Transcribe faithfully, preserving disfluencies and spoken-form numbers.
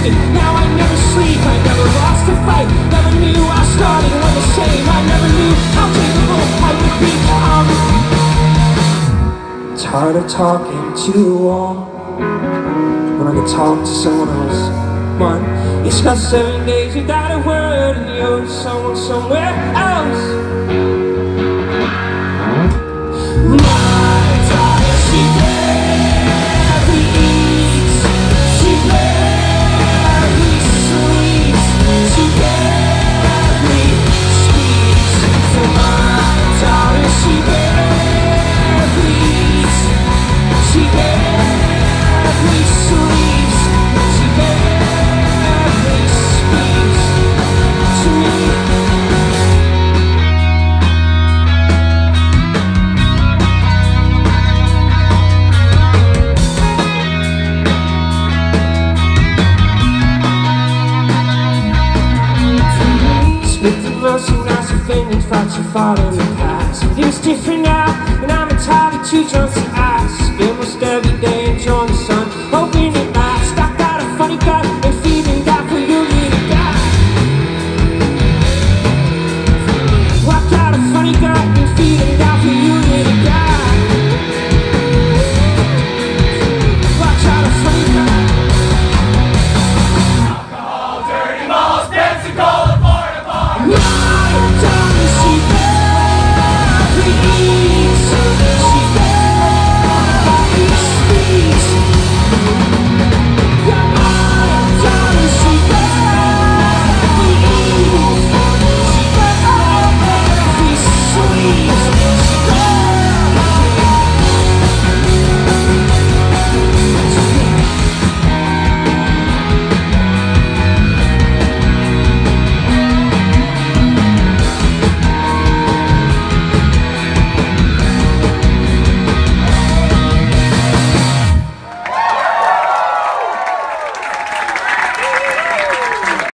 exhausted. Now I never sleep, I never lost a fight. Never knew I started when the same. I never knew how capable I would become. Tired of talking to the wall when I could talk to someone else. Man, it's not seven days without a word, and you're someone somewhere else. My daughter, she barely eats, she barely sleeps, she barely speaks. For my daughter, she barely eats, she barely sleeps, she barely speaks to me. Some nice feelings fought your father in the past. It's different now, and I'm entirely too drunk to ask. Almost every day enjoying the sun.